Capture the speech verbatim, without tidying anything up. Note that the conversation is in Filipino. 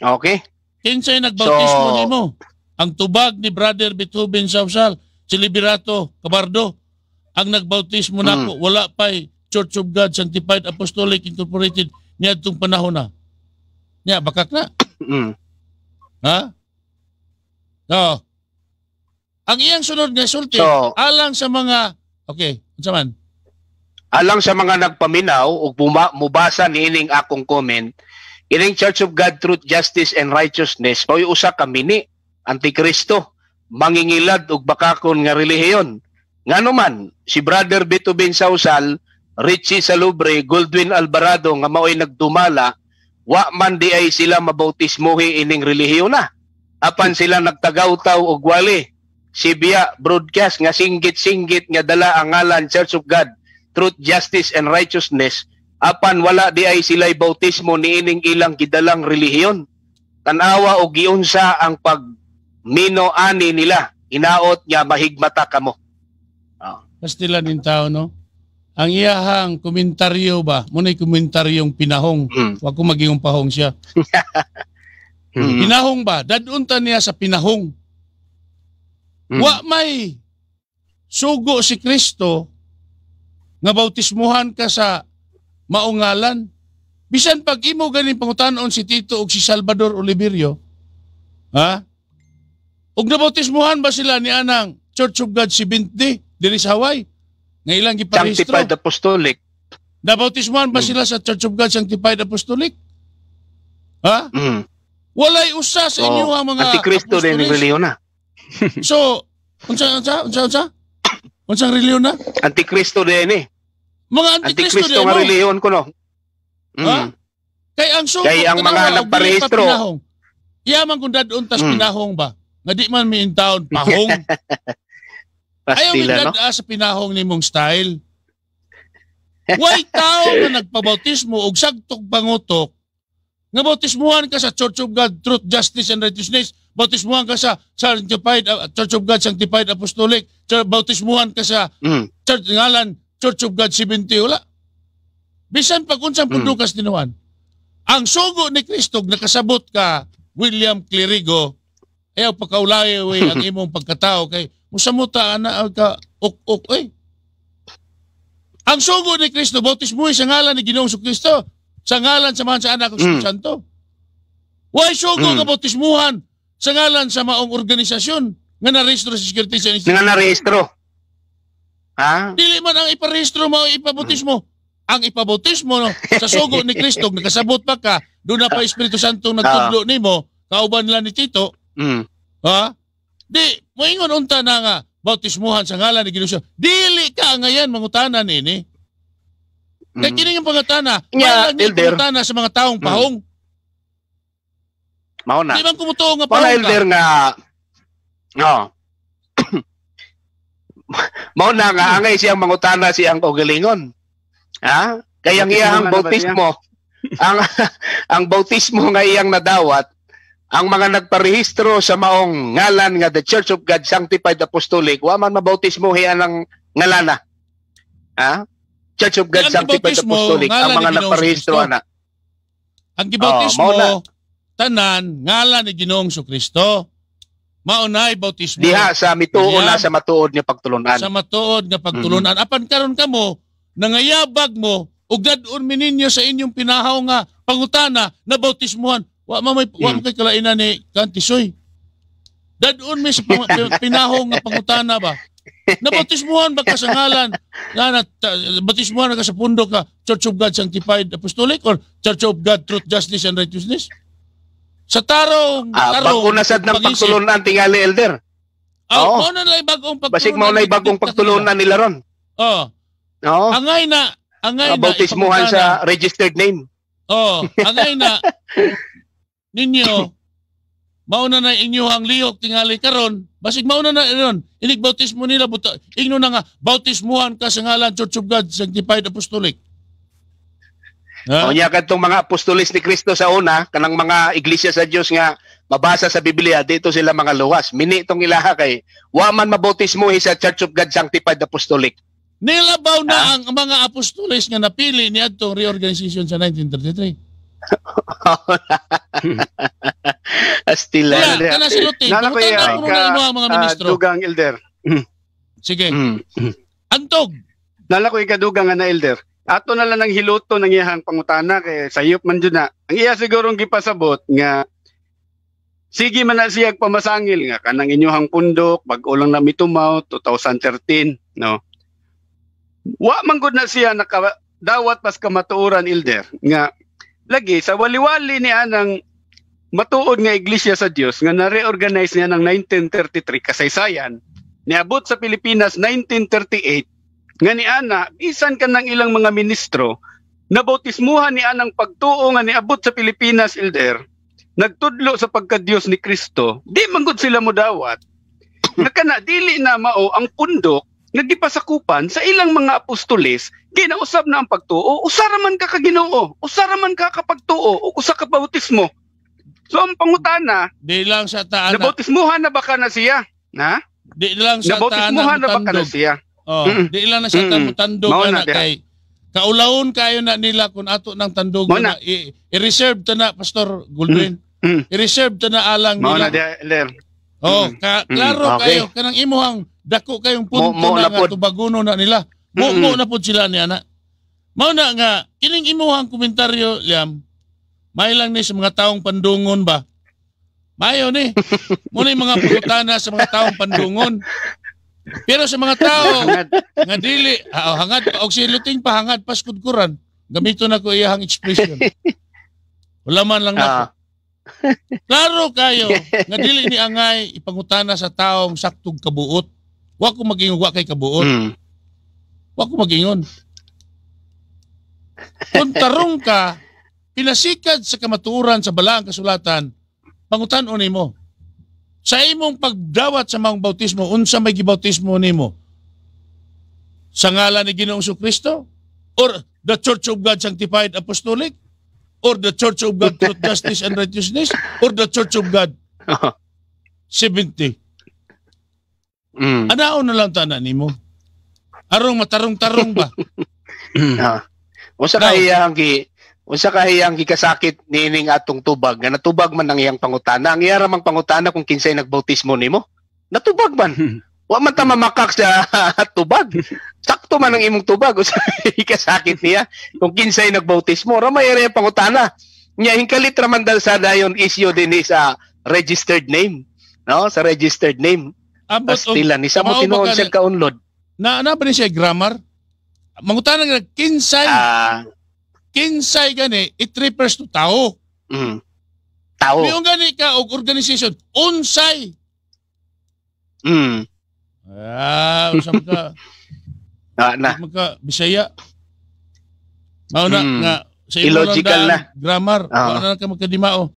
Okay. Kinsay nagbautismo So- nimo? Ang tubag ni Brother Beethoven Sausal, si Liberato Cabardo, ang nagbautismo nako, wala pa'y Church of God Sanctified Apostolic Incorporated niya itong panahon na. Niya, bakak na. Mm. Ha? No. Ang iyang sunod nga sulti, So- alang sa mga, okay, unsa man? Alang sa mga nagpaminaw ug buma- mubasa niining akong comment, ining Church of God Truth, Justice and Righteousness mao usa ka mini antikristo, mangingilad ug bakakon nga relihiyon. Ngano man si Brother Beethoven Sausal, Richie Salubre, Goldwyn Alvarado nga mao'y nagdumala, wa man di ay sila mabautismohi ining relihiyon na. Apan sila nagtagaw-taw og wali. Sibya broadcast nga singgit-singgit nga dala ang ngalan Church of God, Truth, Justice and Righteousness, apan wala di ay sila'y bautismo niining ilang gidalang relihiyon. Tanawa o giunsa ang pagmino ani nila, inaot nga mahigmata kamo. Oh. Pastilan in tao, no? Ang iyahang komentaryo ba, muna'y komentaryong pinahong, Mm. wag ko maging pahong siya. Mm. Pinahong ba? Dadunta niya sa pinahong. Mm. Wa may sugo si Kristo nga bautismuhan ka sa maungalan. Bisan pag imo ganing pangutanon si Tito o si Salvador Oliverio, ha? Ug nabautismuhan ba sila ni anang Church of God seventy diri sa Hawaii? Nga ilang giparehistro. Sanctified Apostolic. Nabautismuhan ba Mm. sila sa Church of God Sanctified Apostolic? Ha? Mm. Walay usa sa inyo So, ang mga antikristo din apostoles. ng relihiyon na. So, unsa unsa unsa unsa? Unsang reliyon na? Antikristo din eh. Mga antikristo Antikristo din nga mo. relihiyon ko no. Mm. Ha? Kay ang sugo Kay ang mga nagparehistro. Iyaman kung dadun tas Mm. pinahong ba? Nga di man mi in town pahong. Ayaw mi Pastila no. dada sa pinahong nimong style. Way tao nga nagpabautismo og sagtog pangutok nga bautismuhan ka sa Church of God, Truth, Justice and Righteousness, bautismuhan ka sa Sanctified uh, Church of God, Sanctified Apostolic, Church, bautismuhan ka sa Mm. Church ngalan, Church of God seventy, wala. Bisan pag unsang pundo kas tinuan. Ang sugo ni Kristo nakasabot ka, William Clerigo, ayaw pagkaulay ang imong pagkatao kay musamuta ana ka ok-ok eh. Ang sugo ni Kristo bautismuhi sa ngalan ni Ginoong Kristo. Sa ngalan sa mga sa anak ng Mm. Santo. Why sugo Mm. ka bautismuhan sa ngalan sa maong organisasyon nga narehistro sa Security sa Nga Institute? narehistro. Ha? Dili man ang iparehistro mo ipabautismo. Ang ipabautismo no, sa sugo ni Kristo nakasabot pa ka, doon na pa Espiritu Santo nagtudlo nimo, kauban nila ni Tito, Mm. ha? Di moingon unta na nga bautismuhan sa ngalan ni Ginoo. Dili ka ngayon mangutana nini. Kaya Mm. kini yung pangatana, Nya, yeah, may Elder. pangatana sa mga taong pahong. Mao na. Di man kumutuong nga Mao na pahong elder ka. nga no. Mao na nga angay siyang mangutana siyang kaugalingon. Ha? Kaya ang iyang bautismo, ang ang bautismo nga iyang nadawat, ang mga nagparehistro sa maong ngalan nga the Church of God Sanctified Apostolic, wa man mabautismohi anang ngalana. Ha? Church of God Ang Sanctified gibautismo, Apostolic, ngalan ang mga ni Ginoong nagparehistro Kristo. ana. Ang gibautismo, Oh, mao na. tanan, ngalan ni Ginoong Kristo. Maunay bautismo. Diha sa mituon Diha. na sa matuod nga pagtulunan. Sa matuod nga pagtulunan. Apan karon kamo, nangayabag mo, ug dadun mi ninyo sa inyong pinahaw nga pangutana na bautismuhan. Wa man may wa man kay kalainan ni Kantisoy. Dadun mi sa pang- pinahaw nga pangutana ba? Nabautismuhan ba ka sa ngalan? Nga na, ta- bautismuhan ka sa pundo ka Church of God Sanctified Apostolic or Church of God Truth, Justice and Righteousness? Sa tarong, Ah, tarong, bago na sad ng pag-isip. pagtulunan tingali elder. Oh, Oo. mao na lang bagong pagtulunan. Basig mao na bagong pagtulunan nila ron. Oh, Oo. angay na, angay Uh, na. bautismuhan ipangutana. sa registered name. Oh, angay na. Ninyo, mauna na inyong lihok tingali karon. Basig mauna na ron. Inig bautismo nila buta. Ingno na nga bautismuhan ka sa ngalan Church of God Sanctified Apostolic. Ha? O niya kadtong mga apostolis ni Kristo sa una, kanang mga iglesia sa Dios nga mabasa sa Biblia, dito sila mga luwas. Mini itong ilaha kay wa man mabautismuhi sa Church of God Sanctified Apostolic. Nilabaw na Ha? ang mga apostoles nga napili ni adtong reorganization sa nineteen thirty-three. Astila. Kaya, Kaya, kana si Luting, Nana ko pangutana iya, ko ka, na imo ang mga ah, ministro. dugang elder. Sige, Mm. antog. Nala ko ikadugang nga na elder. Ato na lang ng hiluto ng iyahang pangutana kay sayop man dyan na. Ang iya sigurong gipasabot nga sige man na siya pamasangil nga kanang inyuhang pundok bag-o lang na mitumaw twenty thirteen no. Wa man gud na siya naka dawat pas kamatuoran elder nga lagi sa waliwali ni anang matuod nga iglesia sa Dios nga na-reorganize niya ng nineteen thirty-three kasaysayan niabot sa Pilipinas nineteen thirty-eight nga ni ana bisan ka ng ilang mga ministro nabautismuhan ni anang pagtuo nga niabot sa Pilipinas elder nagtudlo sa pagka-Diyos ni Kristo di man gud sila modawat nga kana dili na mao ang pundok nga gipasakupan sa ilang mga apostoles ginausab na ang pagtuo usara man ka ka Ginoo usara man ka kapag tuo o usa ka bautismo so ang pangutana Di lang sa taana. nabautismuhan na ba ka na siya ha Di lang sa nabautismuhan taana na ba ka na mutandog. siya Oh, Mm-mm. di lang na sa Mm-mm. mutandog Mao na na diha. kay kaulawon kayo na nila kung ato ng tandog Mao na na. i- i-reserve ta na Pastor Goldrin. Mm. I-reserve ta na alang mao nila. na diha elder Oh, Mm. ka, Mm. klaro Okay. kayo kanang imuhang dako kayong punto Mo- mo na na nga pod. tubaguno na nila. Mo Mm-mm. mo na pud sila ni ana. Mao na nga kining imuhang komentaryo Liam. May lang ni sa mga taong pandungon ba? Mayo ni. Mo ni mga pangutana sa mga taong pandungon. Pero sa mga tao nga dili, ah, hangad pa og si Luting pa hangad pas kudkuran. Gamito na ko iyang expression. Wala man lang nako. Ah. Klaro kayo nga dili ni angay ipangutana sa taong saktog kabuot. Wa ko magingon wa kay kabuot. Mm. Wa ko magingon. Kung tarong ka, pinasikad sa kamatuoran sa balaang kasulatan, pangutan-o nimo. Sa imong pagdawat sa mga bautismo, unsa may gibautismo nimo? Sa ngalan ni Ginoong Kristo? Or the Church of God Sanctified Apostolic? Or the Church of God Truth, Justice and Righteousness? Or the Church of God seventy? Mm. Anaon na lang tanan nimo? Arong matarong-tarong ba? Ah. Usa Now- ka iyang gi Unsa ka iyang gikasakit nining atong tubag nga natubag man ang iyang pangutana. Ang iya ramang pangutana kung kinsay nagbautismo nimo. Natubag man. Wa man ta mamakak sa tubag. Sakto man ang imong tubag usa gikasakit niya kung kinsay nagbautismo. Ramay ira pangutana. Nya hingkalit raman dal sa dayon issue din ni sa registered name. No, sa registered name. Ambot og Pastila ni sa mo mao ba tinuod ka- siya kaunlod. na na ba ni siya grammar? Mangutana nga kinsay, Ah, kinsay gani it refers to tao. mm. Tao. Miung gani ka og organization unsay. Mm. Ah, usam ka Ah, na. magka Bisaya. Mao na Hmm. nga sa imo lang Illogical daan, na. grammar. Ah. Mao na ka magkadimao.